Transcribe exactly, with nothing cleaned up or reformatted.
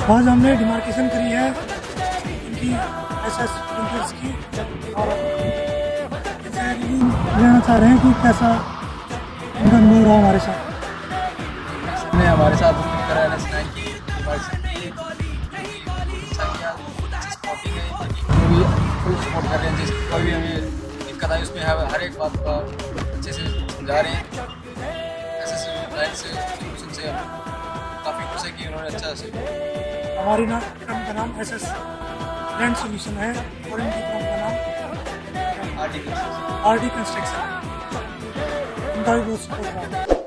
आज हमने डिमार्केशन करी है इनकी एसएस प्रिंटर्स की और इनसे रिव्यू लेना चाह रहे हैं कि कैसा इनका अनुभव रहा हमारे साथ। ने हमारे साथ करा एन एस नाइन की डिमार्केशन की भी फुल सपोर्ट कर रहे हैं। जिस कोई भी हमें दिक्कत आई उसमें हर एक बात का अच्छे से समझा रहे हैं। एसएस लाइन से सोल्यूशन से काफ़ी खुश है कि उन्होंने अच्छा से हमारी ना फर्म का नाम एसएस लैंड सोल्यूशन है और इनकी फर्म का नाम R D R D construction. इनका भी बहुत सपोर्ट रहा है।